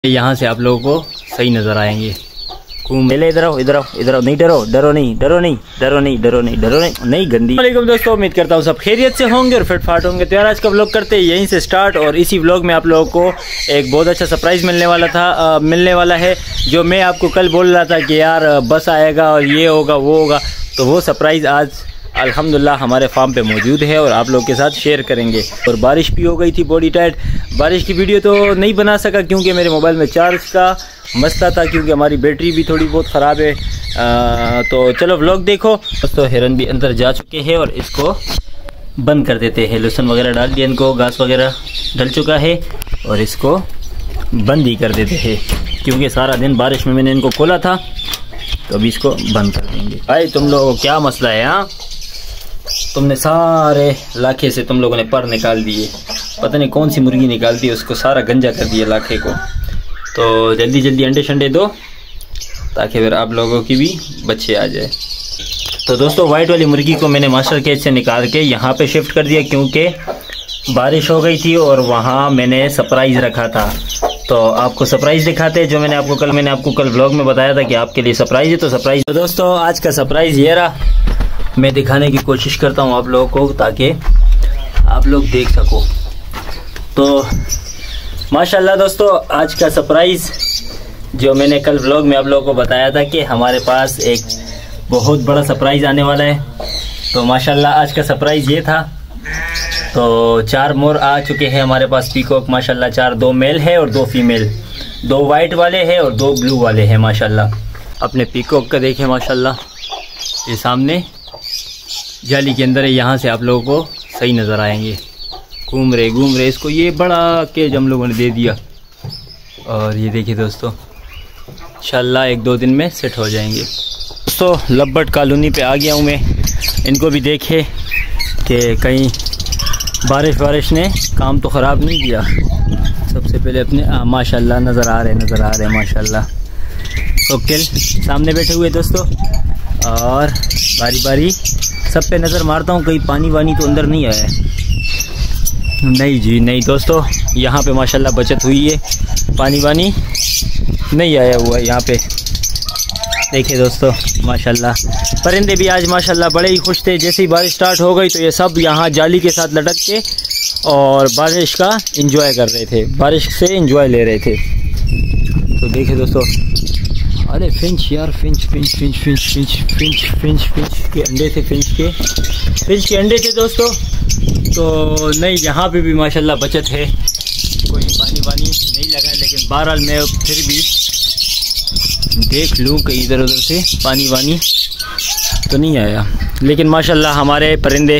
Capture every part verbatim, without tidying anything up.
यहाँ से आप लोगों को सही नज़र आएंगे। मेले इधर आओ इधर आओ इधर आओ, नहीं डरो डरो नहीं डरो नहीं डरो नहीं डरो नहीं डरो नहीं नहीं गंदी। वालेकुम दोस्तों, उम्मीद करता हूँ सब खैरियत से होंगे और फिट फाट होंगे। तो यार आज का व्लॉग करते हैं यहीं से स्टार्ट, और इसी व्लॉग में आप लोगों को एक बहुत अच्छा सरप्राइज़ मिलने वाला था आ, मिलने वाला है। जो मैं आपको कल बोल रहा था कि यार बस आएगा और ये होगा वो होगा, तो वो सरप्राइज़ आज अल्हम्दुलिल्लाह हमारे फार्म पे मौजूद है और आप लोग के साथ शेयर करेंगे। और बारिश भी हो गई थी बॉडी टाइट, बारिश की वीडियो तो नहीं बना सका क्योंकि मेरे मोबाइल में चार्ज का मसला था, क्योंकि हमारी बैटरी भी थोड़ी बहुत ख़राब है। आ, तो चलो व्लॉग देखो। दोस्तों हिरन भी अंदर जा चुके हैं और इसको बंद कर देते हैं। लहसुन वगैरह डाल दिया, इनको घास वगैरह डल चुका है और इसको बंद ही कर देते हैं क्योंकि सारा दिन बारिश में मैंने इनको खोला था, तो अभी इसको बंद कर देंगे। भाई तुम लोगों को क्या मसला है? हाँ, तुमने सारे लाखे से तुम लोगों ने पर निकाल दिए, पता नहीं कौन सी मुर्गी निकाल दी, उसको सारा गंजा कर दिया लाखे को। तो जल्दी जल्दी अंडे शंडे दो ताकि फिर आप लोगों की भी बच्चे आ जाए। तो दोस्तों वाइट वाली मुर्गी को मैंने मास्टर केज से निकाल के यहाँ पे शिफ्ट कर दिया क्योंकि बारिश हो गई थी और वहाँ मैंने सरप्राइज़ रखा था। तो आपको सरप्राइज़ दिखाते हैं जो मैंने आपको कल मैंने आपको कल व्लॉग में बताया था कि आपके लिए सरप्राइज़ है। तो सरप्राइज़ तो दोस्तों आज का सरप्राइज़ ये रहा, मैं दिखाने की कोशिश करता हूँ आप लोगों को ताकि आप लोग देख सको। तो माशाल्लाह दोस्तों आज का सरप्राइज़ जो मैंने कल व्लॉग में आप लोगों को बताया था कि हमारे पास एक बहुत बड़ा सरप्राइज़ आने वाला है। तो माशाल्लाह आज का सरप्राइज़ ये था। तो चार मोर आ चुके हैं हमारे पास पीकॉक माशाल्लाह, चार, दो मेल है और दो फीमेल, दो वाइट वाले हैं और दो ब्लू वाले हैं माशाल्लाह। अपने पीकॉक का देखें माशाल्लाह, ये सामने जाली के अंदर है, यहाँ से आप लोगों को सही नज़र आएंगे। घूम रहे घूम रहे इसको ये बड़ा केज हम लोगों ने दे दिया और ये देखिए दोस्तों इंशाल्लाह एक दो दिन में सेट हो जाएंगे। दोस्तों लब्बट कॉलोनी पे आ गया हूँ मैं, इनको भी देखे कि कहीं बारिश वारिश ने काम तो ख़राब नहीं किया। सबसे पहले अपने आ, माशाल्लाह नज़र आ रहे नज़र आ रहे माशाल्लाह कोकटेल सामने बैठे हुए दोस्तों, और बारी बारी सब पे नज़र मारता हूँ कहीं पानी वानी तो अंदर नहीं आया है। नहीं जी नहीं दोस्तों, यहाँ पे माशाल्लाह बचत हुई है, पानी वानी नहीं आया हुआ है यहाँ पे। देखिए दोस्तों माशाल्लाह परिंदे भी आज माशाल्लाह बड़े ही खुश थे। जैसे ही बारिश स्टार्ट हो गई तो ये सब यहाँ जाली के साथ लटक के और बारिश का एंजॉय कर रहे थे, बारिश से एंजॉय ले रहे थे। तो देखिए दोस्तों, अरे फिंच यार finch finch finch finch finch finch finch finch के अंडे थे, फिंच के फिंच के अंडे थे दोस्तों। तो नहीं यहाँ पे भी माशाल्लाह बचत है, कोई पानी वानी नहीं लगा, लेकिन बहरहाल मैं फिर भी देख लूँ कहीं इधर उधर से पानी वानी तो नहीं आया। लेकिन माशाल्लाह हमारे परिंदे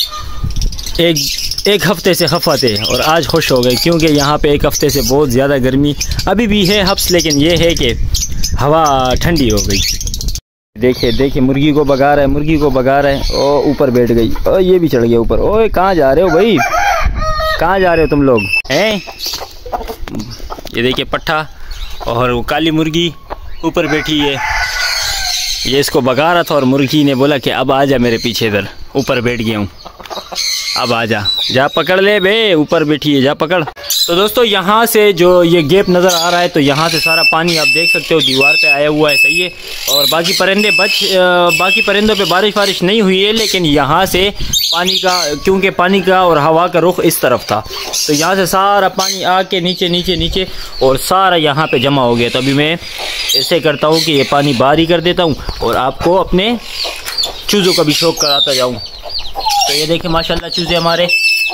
एक एक हफ़्ते से खफा थे और आज खुश हो गए क्योंकि यहाँ पे एक हफ़्ते से बहुत ज़्यादा गर्मी अभी भी है हफ्स, लेकिन ये है कि हवा ठंडी हो गई। देखिए देखिए मुर्गी को भगा रहा है, मुर्गी को भगा रहा है, ओ ऊपर बैठ गई, ओ ये भी चढ़ गया ऊपर। ओए कहाँ जा रहे हो भाई, कहाँ जा रहे हो तुम लोग हैं? ये देखिए पट्ठा और वो काली मुर्गी ऊपर बैठी है, ये इसको भगा रहा था और मुर्गी ने बोला कि अब आ जा मेरे पीछे, इधर ऊपर बैठ गया हूँ, अब आ जा, जा पकड़ ले बे, ऊपर बैठी है, जा पकड़। तो दोस्तों यहाँ से जो ये गैप नज़र आ रहा है तो यहाँ से सारा पानी आप देख सकते हो दीवार पे आया हुआ है, सही है। और बाकी परिंदे बच बाकी परिंदों पे बारिश वारिश नहीं हुई है, लेकिन यहाँ से पानी का क्योंकि पानी का और हवा का रुख इस तरफ था तो यहाँ से सारा पानी आके नीचे नीचे नीचे और सारा यहाँ पे जमा हो गया। तो अभी मैं ऐसे करता हूँ कि ये पानी बाहर ही कर देता हूँ और आपको अपने चूज़ों का भी शौक कराता जाऊँ। तो ये देखिए माशाल्लाह चूज़े हमारे,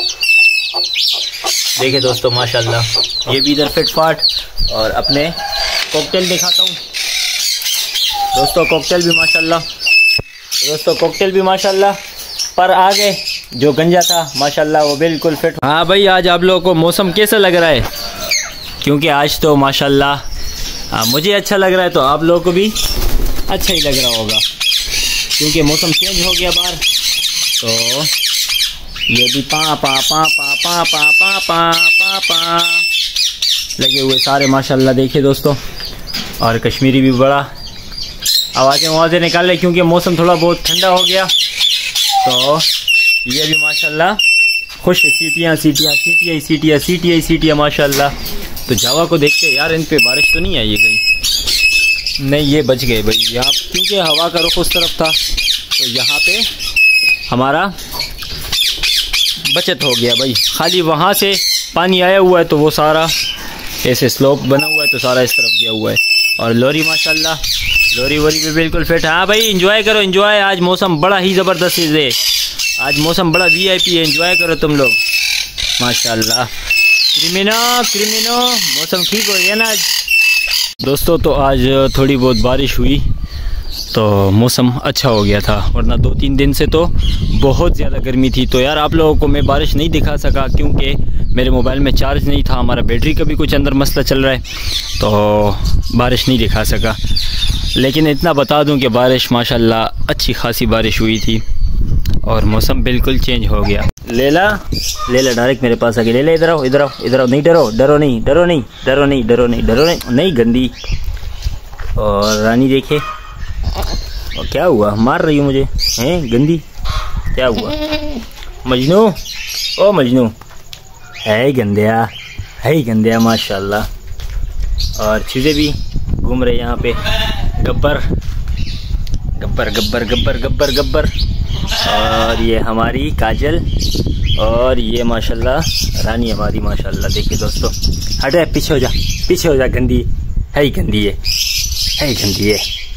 देखिए दोस्तों माशाल्लाह ये भी इधर फिट फाट। और अपने कॉकटेल दिखाता हूँ दोस्तों, कॉकटेल भी माशाल्लाह दोस्तों कॉकटेल भी माशाल्लाह पर आ गए, जो गंजा था माशाल्लाह वो बिल्कुल फिट। हाँ भाई आज आप लोगों को मौसम कैसा लग रहा है? क्योंकि आज तो माशाल्लाह हाँ मुझे अच्छा लग रहा है तो आप लोगों को भी अच्छा ही लग रहा होगा क्योंकि मौसम चेंज हो गया बाहर। तो ये भी पा पा पा पा पा पा पा पा पा पा लगे हुए सारे माशाल्लाह। देखिए दोस्तों, और कश्मीरी भी बड़ा आवाज़ें आवाज़ें निकाल रहे क्योंकि मौसम थोड़ा बहुत ठंडा हो गया। तो ये भी माशाल्लाह खुश है, सीटियाँ सीटियाँ सीटियाँ सीटियाँ सीटियाँ सीटियाँ माशाल्लाह तो जावा को देखते यार, इन पे बारिश तो नहीं आई है कहीं? नहीं, ये बच गए भाई यहाँ, क्योंकि हवा का रुख उस तरफ था तो यहाँ पे हमारा बचत हो गया भाई। खाली वहाँ से पानी आया हुआ है तो वो सारा ऐसे स्लोप बना हुआ है तो सारा इस तरफ गया हुआ है। और लोरी माशाल्लाह, लोरी वोरी भी बिल्कुल फिट। हाँ भाई इंजॉय करो, इंजॉय। आज मौसम बड़ा ही ज़बरदस्त है, आज मौसम बड़ा वीआईपी है, इंजॉय करो तुम लोग माशाल्लाह। क्रिमिनो क्रिमिनो मौसम ठीक हो गया ना आज दोस्तों। तो आज थोड़ी बहुत बारिश हुई तो मौसम अच्छा हो गया था, वरना दो तीन दिन से तो बहुत ज़्यादा गर्मी थी। तो यार आप लोगों को मैं बारिश नहीं दिखा सका क्योंकि मेरे मोबाइल में चार्ज नहीं था, हमारा बैटरी का भी कुछ अंदर मसला चल रहा है तो बारिश नहीं दिखा सका। लेकिन इतना बता दूं कि बारिश माशाल्लाह अच्छी खासी बारिश हुई थी और मौसम बिल्कुल चेंज हो गया। लेला लेला डायरेक्ट मेरे पास आ गई। लेला इधर आओ, इधर आओ, इधर आओ। नहीं डरो, डरो नहीं, डरो नहीं, डरो नहीं, डरो नहीं, डरो नहीं, नहीं गंदी। और रानी देखे और क्या हुआ, मार रही हो मुझे हैं गंदी, क्या हुआ? मजनू, ओ मजनू है गंदिया, है गंदिया माशाल्लाह। और चीज़ें भी घूम रहे यहाँ पे, गब्बर गब्बर गब्बर गब्बर गब्बर गब्बर। और ये हमारी काजल और ये माशाल्लाह रानी हमारी माशाल्लाह। देखिए दोस्तों, हटे पीछे हो जा, पीछे हो जा, गंदी है, गंदी है, है गंदी है।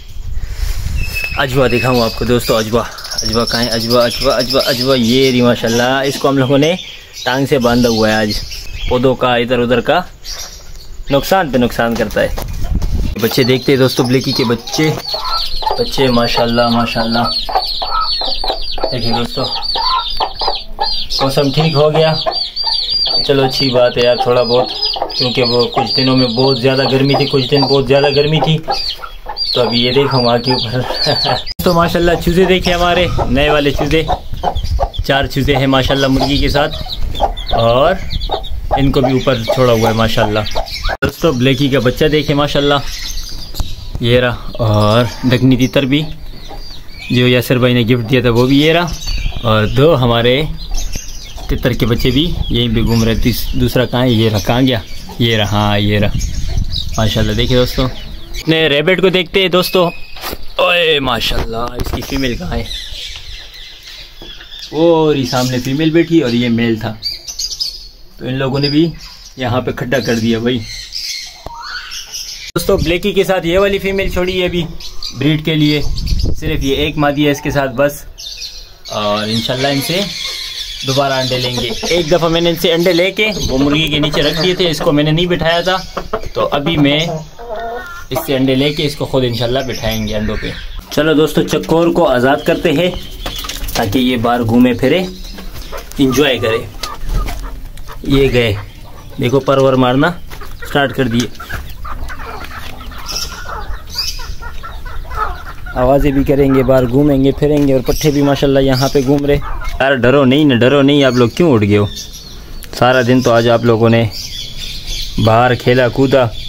अजवा दिखाऊँ आपको दोस्तों, अजवा अजवा कहाँ है? अजवा अजवा अजवा अजवा ये रही माशाल्लाह। इसको हम लोगों ने टांग से बांधा हुआ है, आज पौधों का इधर उधर का नुकसान पे नुकसान करता है। बच्चे देखते हैं दोस्तों, ब्लेकी के बच्चे बच्चे माशाल्लाह माशाल्लाह। देखिए दोस्तों, मौसम ठीक हो गया, चलो अच्छी बात है यार थोड़ा बहुत, क्योंकि वो कुछ दिनों में बहुत ज़्यादा गर्मी थी, कुछ दिन बहुत ज़्यादा गर्मी थी। तो अभी ये देखो वहाँ के ऊपर तो माशाल्लाह चूज़े देखे हमारे नए वाले चूज़े, चार चूज़े हैं माशाल्लाह मुर्गी के साथ, और इनको भी ऊपर छोड़ा हुआ है माशाल्लाह। दोस्तों ब्लेकी का बच्चा देखे माशाल्लाह, ये रहा। और दखनी तीतर भी जो यासर भाई ने गिफ्ट दिया था वो भी ये रहा। और दो हमारे तितर के बच्चे भी यहीं पे घूम रहे थे। दूसरा कहाँ है? ये रहा। कहाँ गया? ये रहा, हाँ ये रहा माशाल्लाह। देखिए दोस्तों, अपने रैबिट को देखते हैं दोस्तों। ओए माशाल्लाह, इसकी फीमेल कहाँ है? और ये सामने फीमेल बैठी और ये मेल था, तो इन लोगों ने भी यहाँ पे खड्डा कर दिया भाई। दोस्तों ब्लेकी के साथ ये वाली फीमेल छोड़ी है अभी ब्रीड के लिए, सिर्फ ये एक मादी है इसके साथ बस। और इंशाल्लाह इनसे दोबारा अंडे लेंगे। एक दफ़ा मैंने इनसे अंडे लेके वो मुर्गी के नीचे रख दिए थे, इसको मैंने नहीं बिठाया था, तो अभी मैं इससे अंडे लेके इसको खुद इंशाल्लाह बिठाएंगे अंडों पे। चलो दोस्तों, चक्कोर को आज़ाद करते हैं ताकि ये बाहर घूमे फिरे, इंजॉय करे। ये गए, देखो परवर मारना स्टार्ट कर दिए, आवाज़ें भी करेंगे, बाहर घूमेंगे फिरेंगे। और पट्टे भी माशाल्लाह यहाँ पे घूम रहे। यार डरो नहीं न, डरो नहीं। आप लोग क्यों उठ गए हो? सारा दिन तो आज आप लोगों ने बाहर खेला कूदा,